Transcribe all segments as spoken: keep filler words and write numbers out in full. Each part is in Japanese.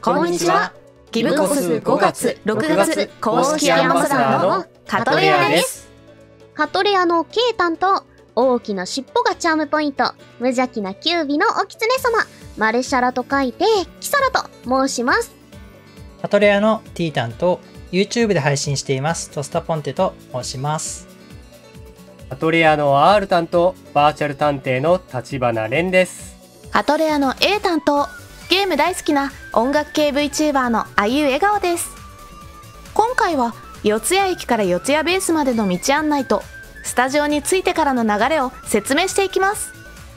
こんにちは。ギブコスごがつ、ろくがつ公式アンバサダーのカトレアです。 カトレアのケイタンと大きな尻尾がチャームポイント、無邪気なキュービのお狐様、マルシャラと書いてキサラと申します。 カトレアのティータンと YouTube で配信していますトスタポンテと申します。 カトレアの R タンとバーチャル探偵の立花蓮です。 カトレアの A 担当、ゲーム大好きな音楽系 VTuber のあゆ笑顔です。今回は四ツ谷駅から四ツ谷ベースまでの道案内とスタジオに着いてからの流れを説明していきます。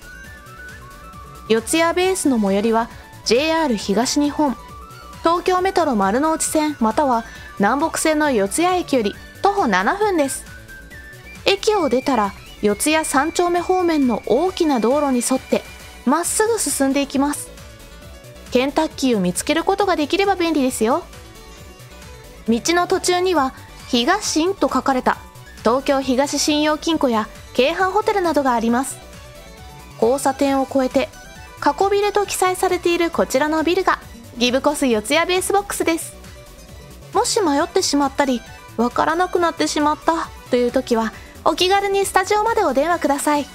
四ツ谷ベースの最寄りは ジェイアール 東日本、東京メトロ丸の内線または南北線の四ツ谷駅より徒歩ななふんです。駅を出たら四ツ谷三丁目方面の大きな道路に沿ってまっすぐ進んでいきます。ケンタッキーを見つけることができれば便利ですよ。道の途中には東新と書かれた東京東信用金庫や京阪ホテルなどがあります。交差点を越えて過去ビルと記載されているこちらのビルがギブコス四ツ谷ベースボックスです。もし迷ってしまったりわからなくなってしまったという時はお気軽にスタジオまでお電話ください。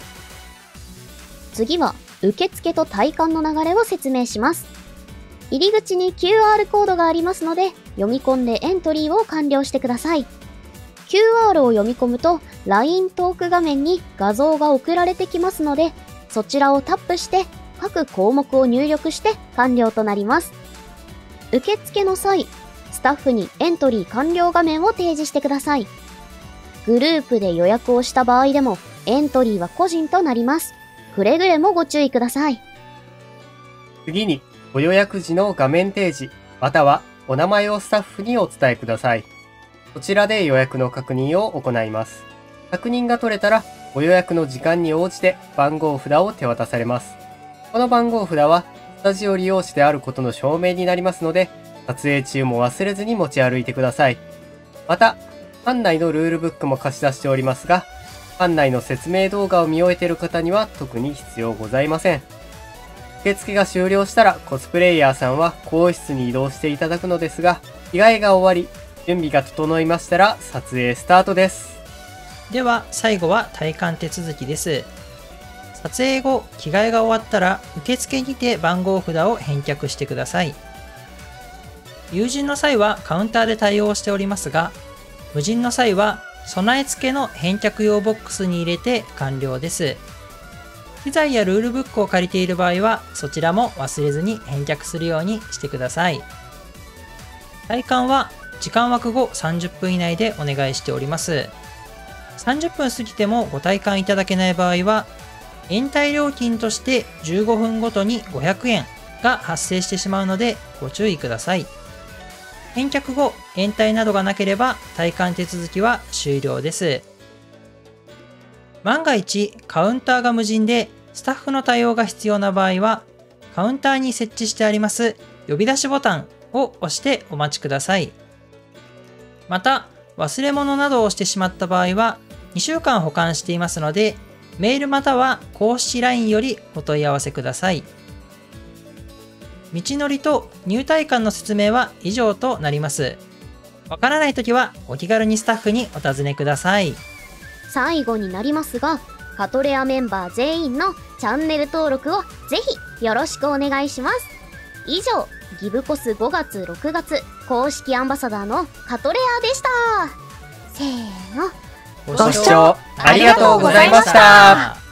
次は受付と体感の流れを説明します。入り口に キューアール コードがありますので読み込んでエントリーを完了してください。キューアール を読み込むと ライン トーク画面に画像が送られてきますので、そちらをタップして各項目を入力して完了となります。受付の際、スタッフにエントリー完了画面を提示してください。グループで予約をした場合でもエントリーは個人となります。くれぐれもご注意ください。 次にご予約時の画面提示またはお名前をスタッフにお伝えください。こちらで予約の確認を行います。確認が取れたらご予約の時間に応じて番号札を手渡されます。この番号札はスタジオ利用者であることの証明になりますので、撮影中も忘れずに持ち歩いてください。また、館内のルールブックも貸し出しておりますが、館内の説明動画を見終えている方には特に必要ございません。受付が終了したらコスプレイヤーさんは更衣室に移動していただくのですが、着替えが終わり、準備が整いましたら撮影スタートです。 では最後は体感手続きです。撮影後、着替えが終わったら受付にて番号札を返却してください。有人の際はカウンターで対応しておりますが、無人の際は備え付けの返却用ボックスに入れて完了です。機材やルールブックを借りている場合はそちらも忘れずに返却するようにしてください。体感は時間枠後さんじゅっぷん以内でお願いしております。さんじゅっぷん過ぎてもご体感いただけない場合は延滞料金としてじゅうごふんごとにごひゃくえんが発生してしまうのでご注意ください。返却後、延滞などがなければ体感手続きは終了です。万が一カウンターが無人でスタッフの対応が必要な場合は、カウンターに設置してあります呼び出しボタンを押してお待ちください。また、忘れ物などをしてしまった場合はにしゅうかん保管していますので、メールまたは公式 ライン よりお問い合わせください。道のりと入退館の説明は以上となります。わからないときはお気軽にスタッフにお尋ねください。 最後になりますが、カトレアメンバー全員のチャンネル登録をぜひよろしくお願いします。以上、ギブコスごがつろくがつ公式アンバサダーのカトレアでした。せーの。 ご視聴ありがとうございました。